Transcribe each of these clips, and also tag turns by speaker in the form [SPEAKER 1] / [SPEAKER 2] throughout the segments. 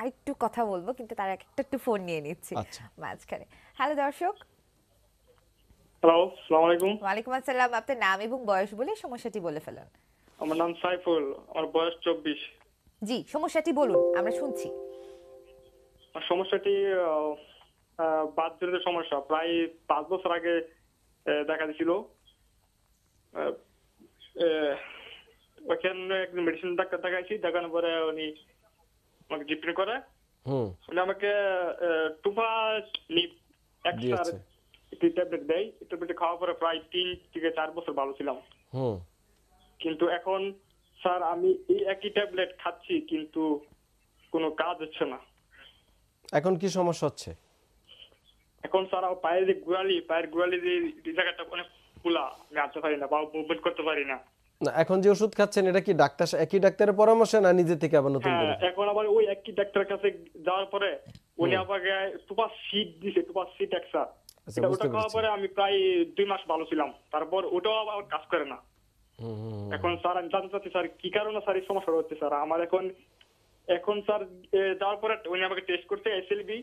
[SPEAKER 1] আরেকটু কথা বলবো, কিন্তু তার আগে একটু ফোন নিয়ে নিচ্ছি
[SPEAKER 2] আচ্ছা।
[SPEAKER 1] মাঝখানে। হ্যালো দর্শক।
[SPEAKER 3] হ্যালো, আসসালামু আলাইকুম।
[SPEAKER 1] ওয়ালাইকুম আসসালাম। আপনার নাম এবং বয়স বলে সমস্যাটি বলে ফেলুন।
[SPEAKER 3] আমার নাম সাইফুল, আমার বয়স 24।
[SPEAKER 1] জি, সমস্যাটি বলুন, আমরা শুনছি।
[SPEAKER 3] আমার সমস্যাটি বাতজনিত সমস্যা। প্রায় 5 বছর আগে দেখা দিছিল। আহ, আহ, ওখানে একজন মেডিসিন ডাক্তার দেখাইছি, দেখানোর পরে উনি আমাকে ট্রিটমেন্ট করে।
[SPEAKER 2] হুম।
[SPEAKER 3] উনি আমাকে টুপা লিপ এক্সট্রা
[SPEAKER 2] দিয়েছে।
[SPEAKER 3] একটি ট্যাবলেট দেয়। ট্যাবলেট খাওয়ার পরে প্রায় 3 থেকে 4 বছর ভালো ছিলাম।
[SPEAKER 2] হুম।
[SPEAKER 3] কিন্তু এখন স্যার আমি এই একই ট্যাবলেট খাচ্ছি, কিন্তু কোনো কাজ হচ্ছে না।
[SPEAKER 2] এখন কি সমস্যা হচ্ছে?
[SPEAKER 3] এখন স্যার আমার পায়ের গোড়ালি যে জায়গাটা অনেক ফুলা, আমি হাঁটতে পারি না বা মুভমেন্ট করতে পারি না।
[SPEAKER 2] না, এখন যে ওষুধ খাচ্ছেন এটা কি একই ডাক্তারের পরামর্শে না নিজে থেকে আবার নতুন
[SPEAKER 3] হ্যাঁ,
[SPEAKER 2] করে?
[SPEAKER 3] এখন আবার ওই একই ডাক্তারের কাছে যাওয়ার পরে উনি আমাকে টুপা সিট দিছে, টুপা সিট এক্সা।
[SPEAKER 2] আচ্ছা,
[SPEAKER 3] ওটা
[SPEAKER 2] বুঝতে
[SPEAKER 3] খাওয়ার
[SPEAKER 2] পেরেছি।
[SPEAKER 3] পরে আমি প্রায় 2 মাস ভালো ছিলাম, তারপর ওটাও আবার কাজ করে না।
[SPEAKER 2] হুম হুম।
[SPEAKER 3] এখন স্যার আমি জানতে চাচ্ছি স্যার কি কারণে স্যার এই সমস্যা হচ্ছে স্যার আমার এখন। এখন স্যার যাওয়ার পরে উনি আমাকে টেস্ট করতে এসএলবি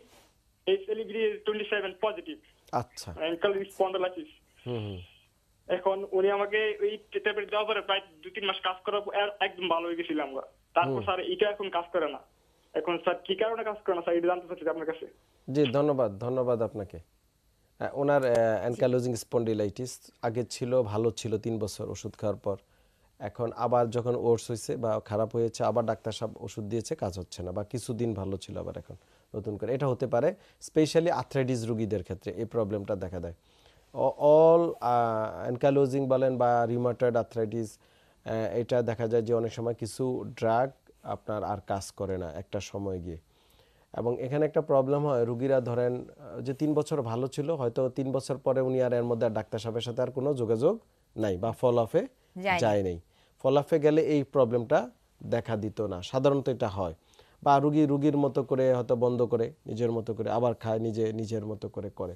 [SPEAKER 3] 27 পজিটিভ,
[SPEAKER 2] আচ্ছা।
[SPEAKER 3] Ankle spondylitis.
[SPEAKER 2] হুম হুম।
[SPEAKER 3] এখন উনি আমাকে এই ট্যাবলেট দেওয়ার পরে প্রায় 2-3 মাস কাজ করার পর একদম ভালো হয়ে গেছিলাম আমরা। তারপর স্যার এটা এখন কাজ করে না। এখন স্যার কি কারণে কাজ করে না স্যার, এটা জানতে চাচ্ছি আপনার কাছে।
[SPEAKER 2] জি, ধন্যবাদ ধন্যবাদ আপনাকে। ওনার অ্যানকাইলোজিং স্পন্ডিলাইটিস আগে ছিল, ভালো ছিল 3 বছর ওষুধ খাওয়ার পর। এখন আবার যখন ওর্স হয়েছে বা খারাপ হয়েছে, আবার ডাক্তার সাহেব ওষুধ দিয়েছে, কাজ হচ্ছে না, বা কিছুদিন ভালো ছিল আবার এখন নতুন করে। এটা হতে পারে স্পেশালি আর্থ্রাইটিস রোগীদের ক্ষেত্রে এই প্রবলেমটা দেখা দেয়। অল অ্যানকাইলোজিং বলেন বা রিউমাটয়েড আর্থ্রাইটিস, এটা দেখা যায় যে অনেক সময় কিছু ড্রাগ আপনার আর কাজ করে না একটা সময় গিয়ে। এবং এখানে একটা প্রবলেম হয়, রুগীরা ধরেন যে 3 বছর ভালো ছিল, হয়তো 3 বছর পরে উনি আর এর মধ্যে আর ডাক্তার সাহেবের সাথে আর কোনো যোগাযোগ নাই বা ফল অফে
[SPEAKER 1] যায়নি।
[SPEAKER 2] যায় নেই। ফল অফে গেলে এই প্রবলেমটা দেখা দিত না, সাধারণত এটা হয়। বা রুগীর মতো করে হয়তো বন্ধ করে নিজের মতো করে আবার খায়, নিজের মতো করে করে।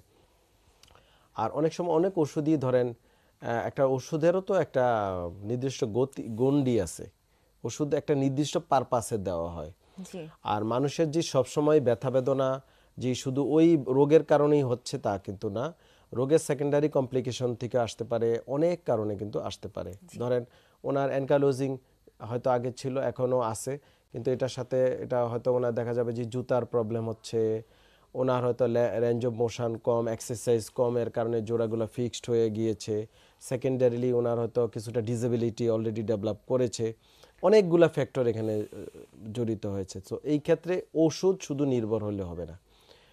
[SPEAKER 2] আর অনেক সময় অনেক ওষুধই ধরেন একটা ওষুধেরও তো একটা নির্দিষ্ট গণ্ডি আছে। ওষুধ একটা নির্দিষ্ট পারপাসে দেওয়া হয়।
[SPEAKER 1] জি।
[SPEAKER 2] আর মানুষের যে সবসময় ব্যথা বেদনা যে শুধু ওই রোগের কারণেই হচ্ছে তা কিন্তু না, রোগের সেকেন্ডারি কমপ্লিকেশন থেকে আসতে পারে, অনেক কারণে কিন্তু আসতে পারে। ধরেন ওনার অ্যানকাইলোজিং হয়তো আগে ছিল, এখনও আছে, কিন্তু এটার সাথে এটা হয়তো ওনার দেখা যাবে যে জুতার প্রবলেম হচ্ছে, ওনার হয়তো রেঞ্জ অফ মোশন কম, এক্সারসাইজ কম, এর কারণে জোড়াগুলো ফিক্সড হয়ে গিয়েছে। সেকেন্ডারিলি ওনার হয়তো কিছুটা ডিসেবিলিটি অলরেডি ডেভেলপ করেছে। অনেকগুলা ফ্যাক্টর এখানে জড়িত হয়েছে। তো এই ক্ষেত্রে ওষুধ শুধু নির্ভর হলে হবে না,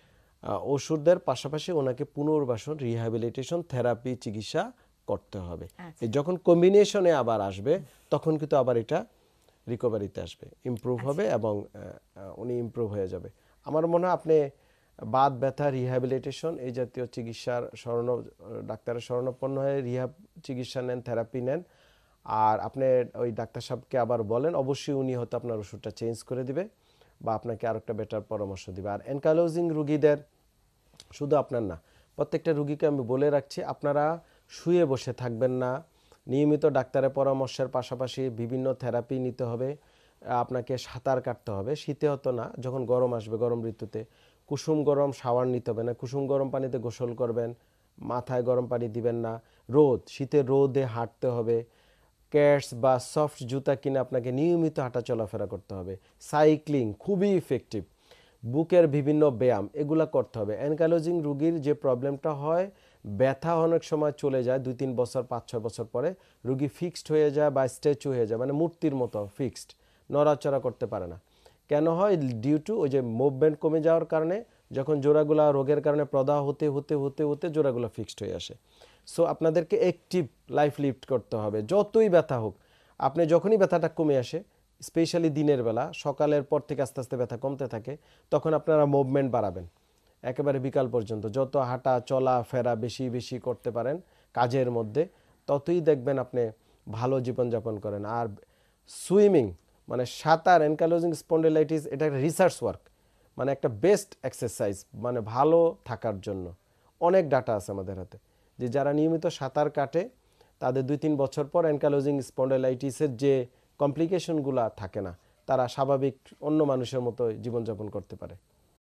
[SPEAKER 2] ওষুধের পাশাপাশি ওনাকে পুনর্বাসন, রিহ্যাবিলিটেশন, থেরাপি, চিকিৎসা করতে হবে।
[SPEAKER 1] আচ্ছা।
[SPEAKER 2] এই যখন কম্বিনেশনে আবার আসবে তখন কিন্তু আবার এটা রিকভারিতে আসবে, ইমপ্রুভ হবে এবং উনি ইমপ্রুভ হয়ে যাবে। আমার মনে হয় আপনি বাত ব্যথা, রিহ্যাবিলিটেশন এই জাতীয় চিকিৎসার ডাক্তারের শরণাপন্ন হয়ে রিহ্যাব চিকিৎসা নেন, থেরাপি নেন। আর আপনি ওই ডাক্তার সাহেবকে আবার বলেন, অবশ্যই উনি হয়তো আপনার ওষুধটা চেঞ্জ করে দিবে বা আপনাকে আরও একটা বেটার পরামর্শ দিবে। আর অ্যানকাইলোজিং রুগীদের, শুধু আপনার না, প্রত্যেকটা রুগীকে আমি বলে রাখছি, আপনারা শুয়ে বসে থাকবেন না। নিয়মিত ডাক্তারের পরামর্শের পাশাপাশি বিভিন্ন থেরাপি নিতে হবে। আপনাকে সাঁতার কাটতে হবে, শীতে হতো না, যখন গরম আসবে, গরম ঋতুতে কুসুম গরম শাওয়ার নিতে হবে না, কুসুম গরম পানিতে গোসল করবেন, মাথায় গরম পানি দিবেন না। শীতে রোদে হাঁটতে হবে। ক্যাটস বা সফট জুতা কিনে আপনাকে নিয়মিত হাঁটা চলাফেরা করতে হবে। সাইক্লিং খুবই ইফেক্টিভ। বুকের বিভিন্ন ব্যায়াম এগুলা করতে হবে। অ্যানকাইলোজিং রুগীর যে প্রবলেমটা হয়, ব্যথা অনেক সময় চলে যায় 2-3 বছর, 5-6 বছর পরে রুগী ফিক্সড হয়ে যায় বা স্ট্যাচু হয়ে যায়, মানে মূর্তির মতো ফিক্সড, নড়াচড়া করতে পারে না। কেন হয়? ডিউ টু ওই যে মুভমেন্ট কমে যাওয়ার কারণে, যখন জোড়াগুলা রোগের কারণে প্রদাহ হতে হতে হতে হতে জোড়াগুলো ফিক্সড হয়ে আসে। সো আপনাদেরকে অ্যাক্টিভ লাইফ লিড করতে হবে, যতই ব্যথা হোক। আপনি যখনই ব্যথাটা কমে আসে, স্পেশালি দিনের বেলা, সকালের পর থেকে আস্তে আস্তে ব্যথা কমতে থাকে, তখন আপনারা মুভমেন্ট বাড়াবেন একেবারে বিকাল পর্যন্ত। যত হাঁটা চলা ফেরা বেশি বেশি করতে পারেন কাজের মধ্যে, ততই দেখবেন আপনি ভালো জীবনযাপন করেন। আর সুইমিং মানে সাঁতার, অ্যানকাইলোজিং স্পন্ডিলাইটিস এটা একটা রিসার্চ ওয়ার্ক, মানে একটা বেস্ট এক্সারসাইজ, মানে ভালো থাকার জন্য। অনেক ডাটা আছে আমাদের হাতে, যে যারা নিয়মিত সাঁতার কাটে তাদের 2-3 বছর পর অ্যানকাইলোজিং স্পন্ডিলাইটিসের যে কমপ্লিকেশনগুলো থাকে না, তারা স্বাভাবিক অন্য মানুষের মতো জীবনযাপন করতে পারে।